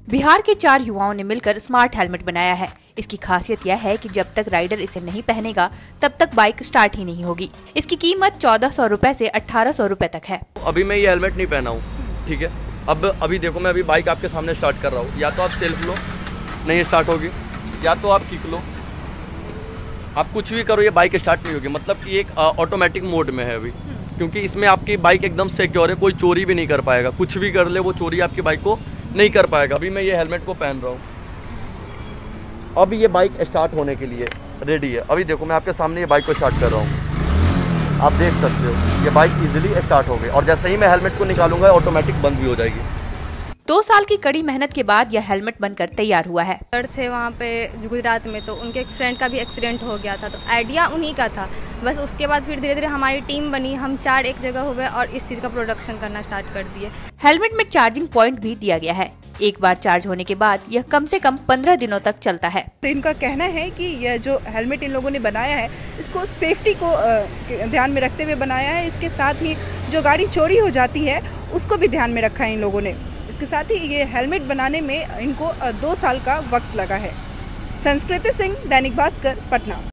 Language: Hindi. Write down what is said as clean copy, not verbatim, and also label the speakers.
Speaker 1: बिहार के 4 युवाओं ने मिलकर स्मार्ट हेलमेट बनाया है। इसकी खासियत यह है कि जब तक राइडर इसे नहीं पहनेगा तब तक बाइक स्टार्ट ही नहीं होगी। इसकी कीमत 1400 रुपए से 1800 रुपए तक है।
Speaker 2: अभी मैं ये हेलमेट नहीं पहना हूँ, ठीक है। अभी देखो, मैं अभी बाइक आपके सामने स्टार्ट कर रहा हूँ। या तो आप सेल्फ लो, नहीं स्टार्ट होगी, या तो आप किक लो, आप कुछ भी करो, ये बाइक स्टार्ट नहीं होगी। मतलब कि एक ऑटोमेटिक मोड में है अभी, क्योंकि इसमें आपकी बाइक एकदम सिक्योर है, कोई चोरी भी नहीं कर पाएगा। कुछ भी कर ले वो चोरी आपकी बाइक को नहीं कर पाएगा। अभी मैं ये हेलमेट को पहन रहा हूँ, अभी ये बाइक स्टार्ट होने के लिए रेडी है। अभी देखो, मैं आपके सामने ये बाइक को स्टार्ट कर रहा हूँ, आप देख सकते हो ये बाइक इजीली स्टार्ट हो गई। और जैसे ही मैं हेलमेट को निकालूंगा ऑटोमेटिक बंद भी हो जाएगी।
Speaker 1: 2 साल की कड़ी मेहनत के बाद यह हेलमेट बनकर तैयार हुआ है।
Speaker 3: सर थे वहाँ पे गुजरात में, तो उनके एक फ्रेंड का भी एक्सीडेंट हो गया था, तो आइडिया उन्हीं का था। बस उसके बाद फिर धीरे धीरे हमारी टीम बनी, हम 4 एक जगह हुए और इस चीज़ का प्रोडक्शन करना स्टार्ट कर दिए।
Speaker 1: हेलमेट में चार्जिंग पॉइंट भी दिया गया है। एक बार चार्ज होने के बाद यह कम से कम 15 दिनों तक चलता है।
Speaker 4: इनका कहना है कि यह जो हेलमेट इन लोगों ने बनाया है, इसको सेफ्टी को ध्यान में रखते हुए बनाया है। इसके साथ ही जो गाड़ी चोरी हो जाती है उसको भी ध्यान में रखा है इन लोगों ने। इसके साथ ही ये हेलमेट बनाने में इनको 2 साल का वक्त लगा है। संस्कृति सिंह, दैनिक भास्कर, पटना।